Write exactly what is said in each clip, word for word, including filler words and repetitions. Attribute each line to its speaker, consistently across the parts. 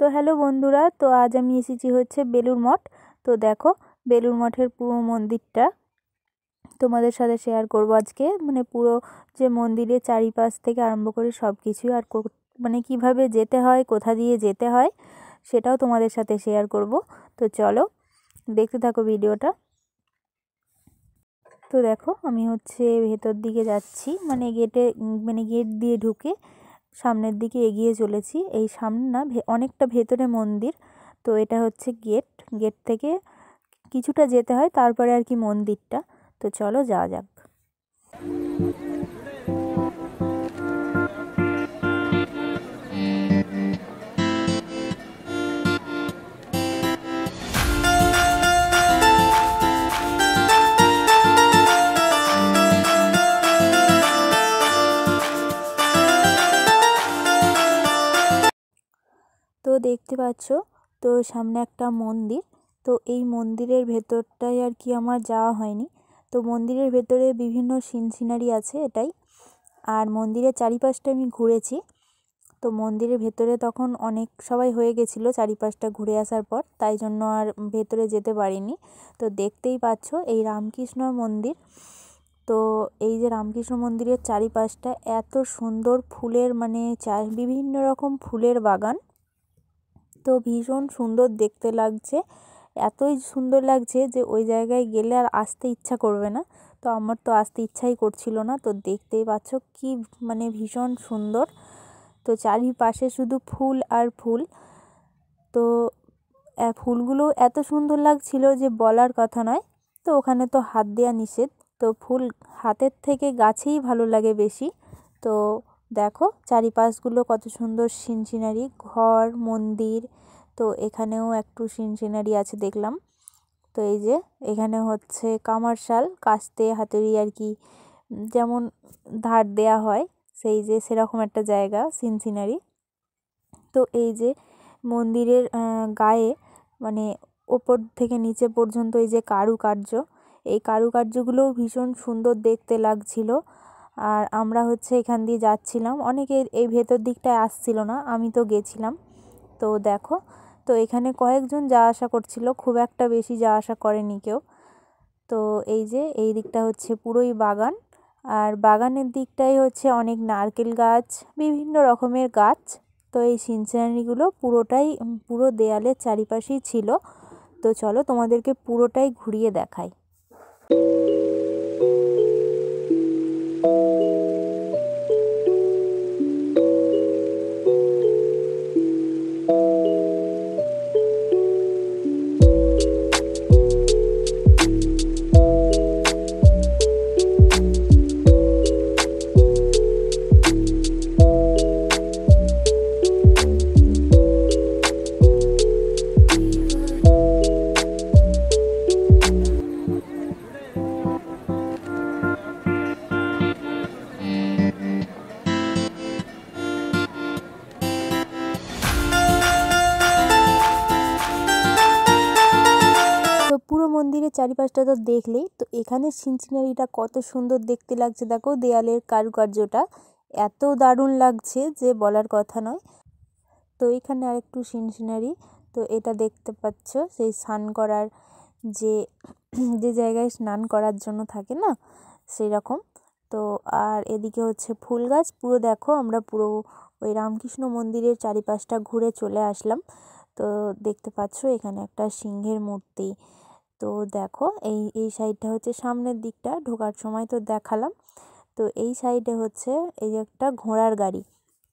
Speaker 1: তো হ্যালো বন্ধুরা, তো আজ আমি এসেছি হচ্ছে বেলুড় মঠ। তো দেখো বেলুড় মঠের পুরো মন্দিরটা তোমাদের সাথে শেয়ার করব আজকে। মানে পুরো যে মন্দিরের চারিপাশ থেকে আরম্ভ করে সব কিছুই, আর মানে কিভাবে যেতে হয়, কোথা দিয়ে যেতে হয় সেটাও তোমাদের সাথে শেয়ার করব। তো চলো দেখতে থাকো ভিডিওটা। তো দেখো আমি হচ্ছে ভেতর দিকে যাচ্ছি, মানে গেটে মানে গেট দিয়ে ঢুকে সামনের দিকে এগিয়ে চলেছি। এই সামনে না অনেকটা ভেতরে মন্দির। তো এটা হচ্ছে গেট, গেট থেকে কিছুটা যেতে হয়, তারপরে আর কি মন্দিরটা। তো চলো যাওয়া যাক। তো দেখতে পাচ্ছ, তো সামনে একটা মন্দির। তো এই মন্দিরের ভেতরটায় আর কি আমার যাওয়া হয়নি। তো মন্দিরের ভেতরে বিভিন্ন সিন সিনারি আছে এটাই। আর মন্দিরের চারিপাশটা আমি ঘুরেছি। তো মন্দিরের ভেতরে তখন অনেক সবাই হয়ে গেছিলো চারিপাশটা ঘুরে আসার পর, তাই জন্য আর ভেতরে যেতে পারিনি। তো দেখতেই পাচ্ছ এই রামকৃষ্ণ মন্দির। তো এই যে রামকৃষ্ণ মন্দিরের চারিপাশটা এত সুন্দর ফুলের, মানে চার বিভিন্ন রকম ফুলের বাগান। তো ভীষণ সুন্দর দেখতে লাগছে, এতই সুন্দর লাগছে যে ওই জায়গায় গেলে আর আসতে ইচ্ছা করবে না। তো আমার তো আসতে ইচ্ছাই করছিল না। তো দেখতেই পাচ্ছ কি মানে ভীষণ সুন্দর। তো চারিপাশে শুধু ফুল আর ফুল। তো ফুলগুলো এত সুন্দর লাগছিল যে বলার কথা নয়। তো ওখানে তো হাত দেওয়া নিষেধ। তো ফুল হাতের থেকে গাছেই ভালো লাগে বেশি। তো দেখো চারিপাশগুলো কত সুন্দর সিন সিনারি, ঘর, মন্দির। তো এখানেও একটু সিন সিনারি আছে দেখলাম। তো এই যে এখানে হচ্ছে কামারশাল, কাস্তে হাতুড়ি আর কি যেমন ধার দেয়া হয়, সেই যে সেরকম একটা জায়গা, সিন সিনারি। তো এই যে মন্দিরের গায়ে মানে ওপর থেকে নিচে পর্যন্ত এই যে কারুকার্য, এই কারুকার্যগুলোও ভীষণ সুন্দর দেখতে লাগছিল। আর আমরা হচ্ছে এখান দিয়ে যাচ্ছিলাম, অনেকে এই ভেতর দিকটায় আসছিল না, আমি তো গেছিলাম। তো দেখো, তো এখানে কয়েকজন যাওয়া আসা করছিল, খুব একটা বেশি যাওয়া আসা করেনি কেউ। তো এই যে এই দিকটা হচ্ছে পুরোই বাগান, আর বাগানের দিকটাই হচ্ছে অনেক নারকেল গাছ, বিভিন্ন রকমের গাছ। তো এই সিনসিনারিগুলো পুরোটাই পুরো দেয়ালের চারিপাশেই ছিল। তো চলো তোমাদেরকে পুরোটাই ঘুরিয়ে দেখাই। তো পুরো মন্দিরের চারিপাশটা তো দেখলেই, তো এখানে সিন সিনারিটা কত সুন্দর দেখতে লাগছে। দেখো দেয়ালের কারুকার্যটা এত দারুণ লাগছে যে বলার কথা নয়। তো এখানে আরেকটু সিন সিনারি, তো এটা দেখতে পাচ্ছ সেই স্নান করার যে যে জায়গায় স্নান করার জন্য থাকে না, সেই রকম। তো আর এদিকে হচ্ছে ফুল গাছ। পুরো দেখো আমরা পুরো ওই রামকৃষ্ণ মন্দিরের চারিপাশটা ঘুরে চলে আসলাম। তো দেখতে পাচ্ছ এখানে একটা সিংহের মূর্তি। তো দেখো এই এই সাইডটা হচ্ছে সামনের দিকটা ঢোকার সময় তো দেখালাম। তো এই সাইডে হচ্ছে এই একটা ঘোড়ার গাড়ি।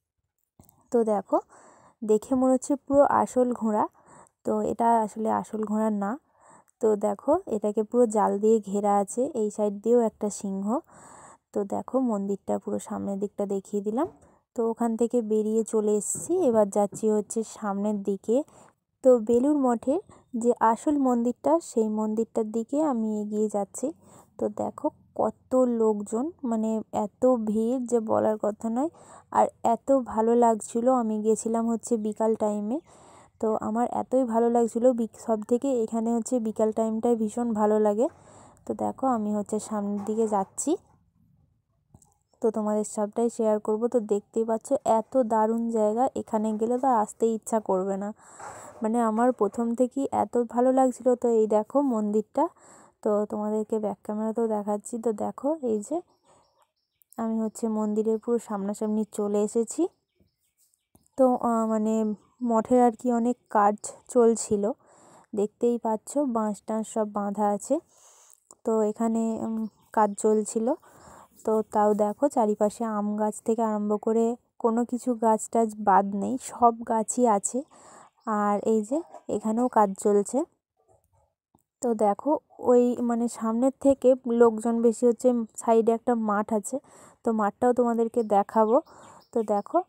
Speaker 1: তো দেখো দেখে মনে হচ্ছে পুরো আসল ঘোড়া, তো এটা আসলে আসল ঘোড়া না। তো দেখো এটাকে পুরো জাল দিয়ে ঘেরা আছে, এই সাইড দিয়েও একটা সিংহ। তো দেখো মন্দিরটা পুরো সামনের দিকটা দেখিয়ে দিলাম। তো ওখান থেকে বেরিয়ে চলে এসেছি, এবার যাচ্ছি হচ্ছে সামনের দিকে। তো বেলুড় মঠের যে আসল মন্দিরটা, সেই মন্দিরটার দিকে আমি এগিয়ে যাচ্ছি। তো দেখো কত লোকজন, মানে এত ভিড় যে বলার কথা নয়। আর এত ভালো লাগছিল, আমি গেছিলাম হচ্ছে বিকাল টাইমে। তো আমার এতই ভালো লাগছিল, সব থেকে এখানে হচ্ছে বিকাল টাইমটাই ভীষণ ভালো লাগে। তো দেখো আমি হচ্ছে সামনের দিকে যাচ্ছি। তো তোমাদের সবটাই শেয়ার করব। তো দেখতেই পাচ্ছ এত দারুণ জায়গা, এখানে গেলে তো আসতেই ইচ্ছা করবে না, মানে আমার প্রথম থেকেই এত ভালো লাগছিল। তো এই দেখো মন্দিরটা, তো তোমাদেরকে ব্যাক ক্যামেরাতেও দেখাচ্ছি। তো দেখো এই যে আমি হচ্ছে মন্দিরের পুরো সামনাসামনি চলে এসেছি। তো মানে মঠের আর কি অনেক কাজ চলছিল, দেখতেই পাচ্ছ বাঁশ টাঁশ সব বাঁধা আছে। তো এখানে কাজ চলছিল। তো তাও দেখো চারিপাশে আম গাছ থেকে আরম্ভ করে কোনো কিছু গাছ টাছ বাদ নেই, সব গাছই আছে। আর এই যে এখানেও কাজ চলছে। তো দেখো ওই মানে সামনের থেকে লোকজন বেশি হচ্ছে, সাইডে একটা মাঠ আছে, তো মাঠটাও তোমাদেরকে দেখাবো। তো দেখো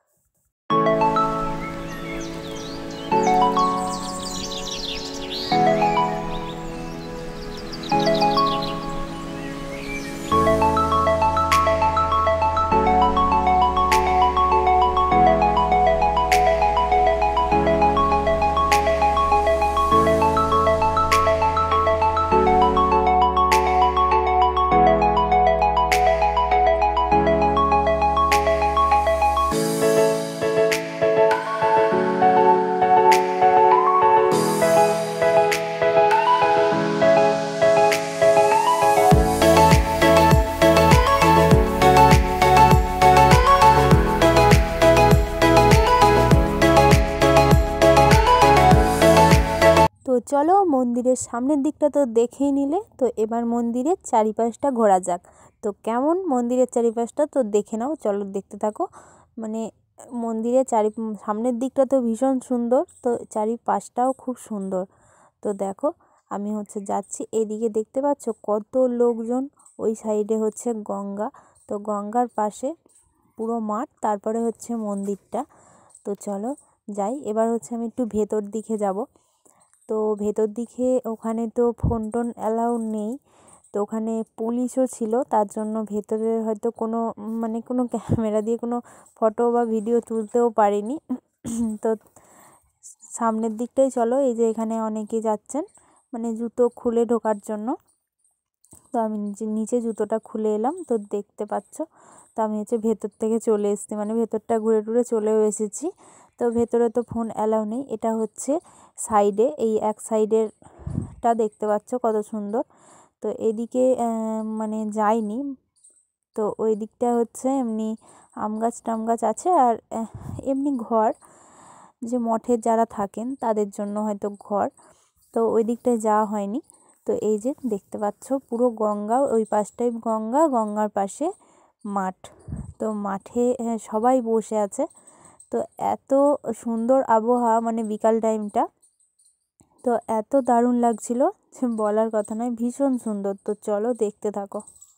Speaker 1: তো চলো মন্দিরের সামনের দিকটা তো দেখেই নিলে, তো এবার মন্দিরের চারিপাশটা ঘোরা যাক। তো কেমন মন্দিরের চারিপাশটা তো দেখে নাও, চলো দেখতে থাকো। মানে মন্দিরের চারি সামনের দিকটা তো ভীষণ সুন্দর, তো চারিপাশটাও খুব সুন্দর। তো দেখো আমি হচ্ছে যাচ্ছি, এদিকে দেখতে পাচ্ছ কত লোকজন, ওই সাইডে হচ্ছে গঙ্গা, তো গঙ্গার পাশে পুরো মাঠ, তারপরে হচ্ছে মন্দিরটা। তো চলো যাই, এবার হচ্ছে আমি একটু ভেতর দিকে যাব। তো ভেতর দিকে ওখানে তো ফোন টোন অ্যালাউ নেই, তো ওখানে পুলিশও ছিল, তার জন্য ভেতরে হয়তো কোনো মানে কোনো ক্যামেরা দিয়ে কোনো ফটো বা ভিডিও তুলতেও পারিনি। তো সামনের দিকটাই চলো, এই যে এখানে অনেকে যাচ্ছেন মানে জুতো খুলে ঢোকার জন্য। তো আমি নিচে নিচে জুতোটা খুলে এলাম, তো দেখতে পাচ্ছ। তো আমি হচ্ছে ভেতর থেকে চলে এসেছি, মানে ভেতরটা ঘুরে টুরে চলেও এসেছি। তো ভেতরে তো ফোন অ্যালাউ নেই, এটা হচ্ছে সাইডে, এই এক সাইডেরটা দেখতে পাচ্ছ কত সুন্দর। তো এদিকে মানে যাইনি, তো ওই দিকটা হচ্ছে এমনি আম গাছ টাম গাছ আছে, আর এমনি ঘর, যে মঠের যারা থাকেন তাদের জন্য হয়তো ঘর, তো ওই দিকটায় যাওয়া হয়নি। তো এই যে দেখতে পাচ্ছ পুরো গঙ্গা, ওই পাশটাই গঙ্গা, গঙ্গার পাশে মাঠ। তো মাঠে সবাই বসে আছে, তো এত সুন্দর আবহাওয়া, মানে বিকাল টাইমটা, তো এত দারুণ লাগছিল যে বলার কথা নয়, ভীষণ সুন্দর। তো চলো দেখতে থাকো।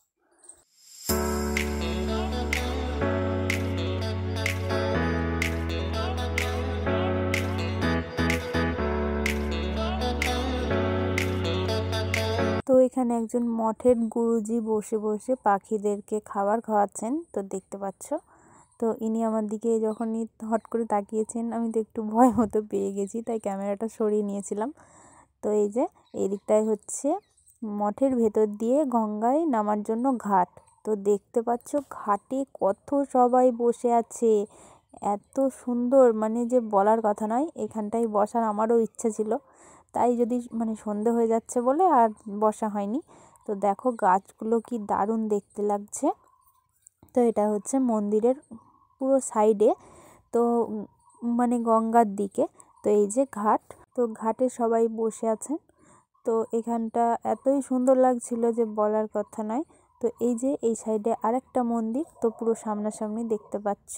Speaker 1: তো এখানে একজন মঠের গুরুজি বসে বসে পাখিদেরকে খাবার খাওয়াচ্ছেন, তো দেখতে পাচ্ছ। তো ইনি আমার দিকে যখনই হট করে তাকিয়েছেন, আমি তো একটু ভয় মতো পেয়ে গেছি, তাই ক্যামেরাটা সরিয়ে নিয়েছিলাম। তো এই যে এই দিকটায় হচ্ছে মঠের ভেতর দিয়ে গঙ্গায় নামার জন্য ঘাট। তো দেখতে পাচ্ছ ঘাটে কত সবাই বসে আছে, এত সুন্দর, মানে যে বলার কথা নয়। এখানটায় বসার আমারও ইচ্ছা ছিল, তাই যদি মানে সন্ধে হয়ে যাচ্ছে বলে আর বসা হয়নি। তো দেখো গাছগুলো কি দারুণ দেখতে লাগছে। তো এটা হচ্ছে মন্দিরের পুরো সাইডে, তো মানে গঙ্গার দিকে। তো এই যে ঘাট, তো ঘাটে সবাই বসে আছেন। তো এখানটা এতই সুন্দর লাগছিল যে বলার কথা নয়। তো এই যে এই সাইডে আরেকটা মন্দির, তো পুরো সামনাসামনি দেখতে পাচ্ছ।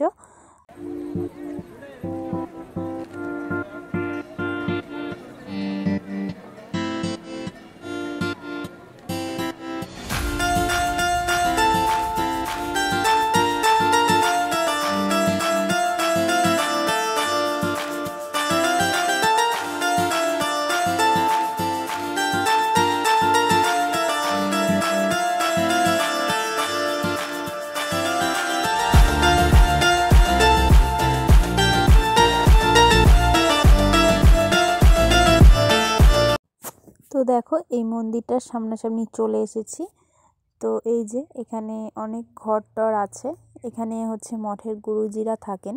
Speaker 1: তো দেখো এই মন্দিরটার সামনাসামনি চলে এসেছি। তো এই যে এখানে অনেক ঘর টর আছে, এখানে হচ্ছে মঠের গুরুজিরা থাকেন।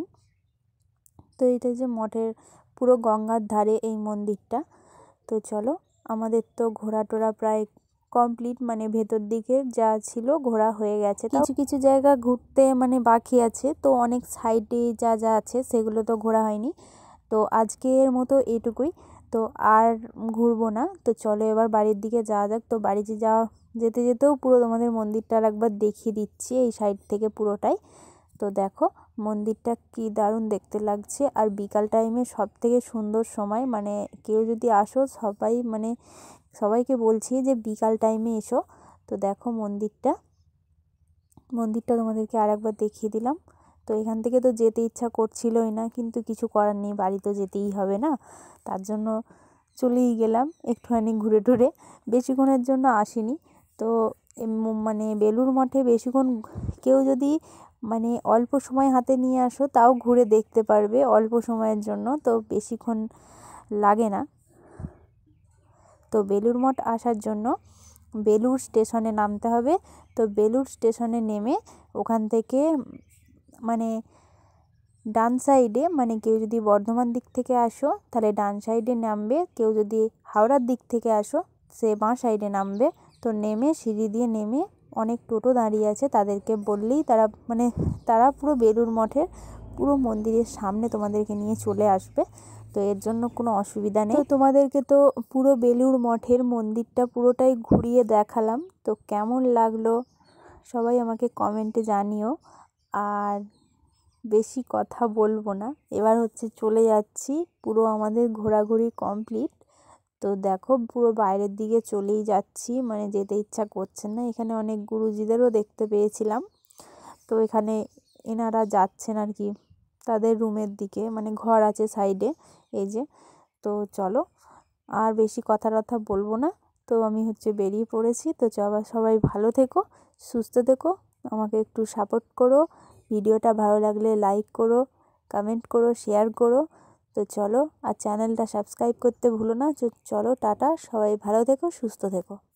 Speaker 1: তো এইটা যে মঠের পুরো গঙ্গার ধারে এই মন্দিরটা। তো চলো, আমাদের তো ঘোরা টোরা প্রায় কমপ্লিট, মানে ভেতর দিকে যা ছিল ঘোরা হয়ে গেছে। কিছু কিছু জায়গা ঘুরতে মানে বাকি আছে, তো অনেক সাইডে যা যা আছে সেগুলো তো ঘোরা হয়নি। তো আজকের মতো এইটুকুই, তো আর ঘুরবো না। তো চলো এবার বাড়ির দিকে যাওয়া যাক। তো বাড়িতে যাওয়া যেতে যেতেও পুরো তোমাদের মন্দিরটা একবার দেখিয়ে দিচ্ছি এই সাইড থেকে পুরোটাই। তো দেখো মন্দিরটা কি দারুণ দেখতে লাগছে, আর বিকাল টাইমে সব থেকে সুন্দর সময়, মানে কেউ যদি আসো সবাই মানে সবাইকে বলছি যে বিকাল টাইমে এসো। তো দেখো মন্দিরটা মন্দিরটা তোমাদেরকে আর একবার দেখিয়ে দিলাম। তো এখান থেকে তো যেতে ইচ্ছা করছিলই না, কিন্তু কিছু করার নেই, বাড়ি তো যেতেই হবে না, তার জন্য চলেই গেলাম একটুখানি ঘুরে টুরে। বেশিক্ষণের জন্য আসিনি। তো মানে বেলুড় মঠে বেশিক্ষণ কেউ যদি মানে অল্প সময় হাতে নিয়ে আসো তাও ঘুরে দেখতে পারবে অল্প সময়ের জন্য, তো বেশিক্ষণ লাগে না। তো বেলুড় মঠ আসার জন্য বেলুড় স্টেশনে নামতে হবে। তো বেলুড় স্টেশনে নেমে ওখান থেকে মানে ডান সাইডে, মানে কেউ যদি বর্ধমান দিক থেকে আসো তাহলে ডান সাইডে নামবে, কেউ যদি হাওড়ার দিক থেকে আসো সে বাঁ সাইডে নামবে। তো নেমে সিঁড়ি দিয়ে নেমে অনেক টোটো দাঁড়িয়ে আছে, তাদেরকে বললেই তারা মানে তারা পুরো বেলুড় মঠের পুরো মন্দিরের সামনে তোমাদেরকে নিয়ে চলে আসবে। তো এর জন্য কোনো অসুবিধা নেই। তো তোমাদেরকে তো পুরো বেলুড় মঠের মন্দিরটা পুরোটাই ঘুরিয়ে দেখালাম। তো কেমন লাগলো সবাই আমাকে কমেন্টে জানিও। আর বেশি কথা বলবো না, এবার হচ্ছে চলে যাচ্ছি, পুরো আমাদের ঘোরাঘুরি কমপ্লিট। তো দেখো পুরো বাইরের দিকে চলেই যাচ্ছি, মানে যেতে ইচ্ছা করছে না। এখানে অনেক গুরুজিদেরও দেখতে পেয়েছিলাম। তো এখানে এনারা যাচ্ছেন আর কি তাদের রুমের দিকে, মানে ঘর আছে সাইডে এই যে। তো চলো আর বেশি কথা টথা বলবো না, তো আমি হচ্ছে বেরিয়ে পড়েছি। তো সবাই ভালো থেকো, সুস্থ থেকো, আমাকে একটু সাপোর্ট করো, ভিডিওটা ভালো লাগলে লাইক করো, কমেন্ট করো, শেয়ার করো। তো চলো, আর চ্যানেলটা সাবস্ক্রাইব করতে ভুলো না। চলো টাটা, সবাই ভালো থেকো, সুস্থ থেকো।